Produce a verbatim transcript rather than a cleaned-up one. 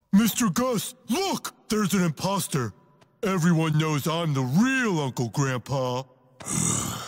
Mister Gus, look! There's an imposter. Everyone knows I'm the real Uncle Grandpa.